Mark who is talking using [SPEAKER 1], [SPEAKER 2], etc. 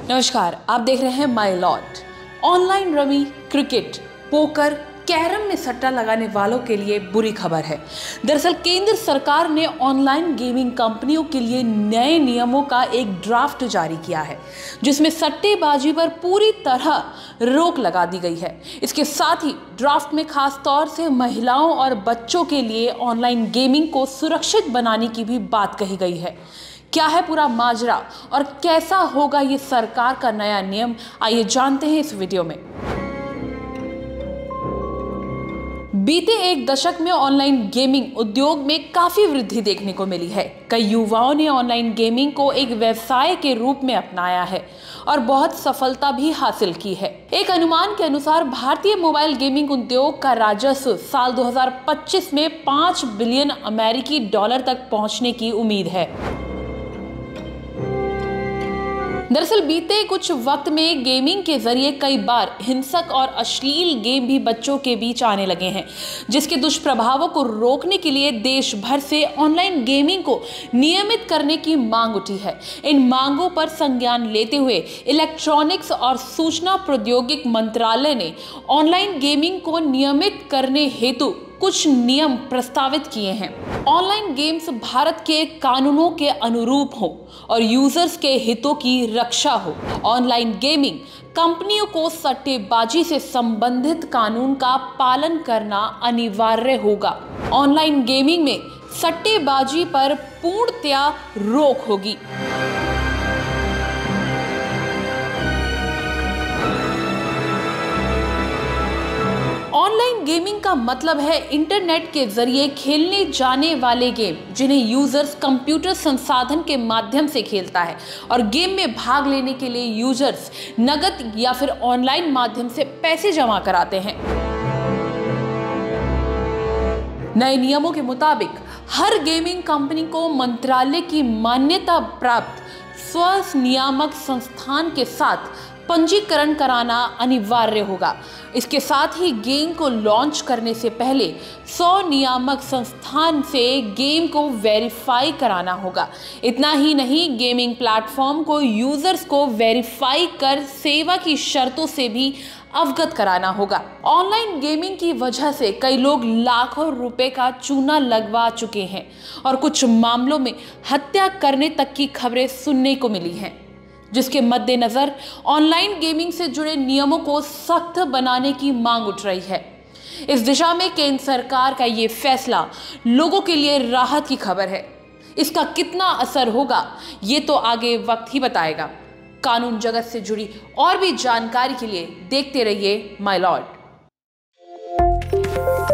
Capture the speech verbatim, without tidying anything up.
[SPEAKER 1] नमस्कार, आप देख रहे हैं my lord. Online rummy, cricket, poker, carrom में सट्टा लगाने वालों के लिए बुरी खबर है। दरअसल केंद्र सरकार ने ऑनलाइन गेमिंग कंपनियों के लिए नए नियमों का एक ड्राफ्ट जारी किया है, जिसमें सट्टेबाजी पर पूरी तरह रोक लगा दी गई है। इसके साथ ही ड्राफ्ट में खास तौर से महिलाओं और बच्चों के लिए ऑनलाइन गेमिंग को सुरक्षित बनाने की भी बात कही गई है। क्या है पूरा माजरा और कैसा होगा ये सरकार का नया नियम, आइए जानते हैं इस वीडियो में। बीते एक दशक में ऑनलाइन गेमिंग उद्योग में काफी वृद्धि देखने को मिली है। कई युवाओं ने ऑनलाइन गेमिंग को एक व्यवसाय के रूप में अपनाया है और बहुत सफलता भी हासिल की है। एक अनुमान के अनुसार भारतीय मोबाइल गेमिंग उद्योग का राजस्व साल दो हज़ार पच्चीस में पाँच बिलियन अमेरिकी डॉलर तक पहुंचने की उम्मीद है। दरअसल बीते कुछ वक्त में गेमिंग के जरिए कई बार हिंसक और अश्लील गेम भी बच्चों के बीच आने लगे हैं, जिसके दुष्प्रभावों को रोकने के लिए देश भर से ऑनलाइन गेमिंग को नियमित करने की मांग उठी है। इन मांगों पर संज्ञान लेते हुए इलेक्ट्रॉनिक्स और सूचना प्रौद्योगिकी मंत्रालय ने ऑनलाइन गेमिंग को नियमित करने हेतु कुछ नियम प्रस्तावित किए हैं। ऑनलाइन गेम्स भारत के कानूनों के अनुरूप हो और यूजर्स के हितों की रक्षा हो। ऑनलाइन गेमिंग कंपनियों को सट्टेबाजी से संबंधित कानून का पालन करना अनिवार्य होगा। ऑनलाइन गेमिंग में सट्टेबाजी पर पूर्णतया रोक होगी। ऑनलाइन गेमिंग का मतलब है इंटरनेट के जरिए खेलने जाने वाले गेम, जिन्हें यूजर्स कंप्यूटर संसाधन के माध्यम से खेलता है और गेम में भाग लेने के लिए यूजर्स नकद या फिर ऑनलाइन माध्यम से पैसे जमा कराते हैं। नए नियमों के मुताबिक हर गेमिंग कंपनी को मंत्रालय की मान्यता प्राप्त स्व नियामक संस्थान के साथ पंजीकरण कराना अनिवार्य होगा। इसके साथ ही गेम को लॉन्च करने से पहले सौ नियामक संस्थान से गेम को वेरीफाई कराना होगा। इतना ही नहीं, गेमिंग प्लेटफॉर्म को यूजर्स को वेरीफाई कर सेवा की शर्तों से भी अवगत कराना होगा। ऑनलाइन गेमिंग की वजह से कई लोग लाखों रुपए का चूना लगवा चुके हैं और कुछ मामलों में हत्या करने तक की खबरें सुनने को मिली हैं, जिसके मद्देनजर ऑनलाइन गेमिंग से जुड़े नियमों को सख्त बनाने की मांग उठ रही है। इस दिशा में केंद्र सरकार का ये फैसला लोगों के लिए राहत की खबर है। इसका कितना असर होगा ये तो आगे वक्त ही बताएगा। कानून जगत से जुड़ी और भी जानकारी के लिए देखते रहिए माय लॉर्ड।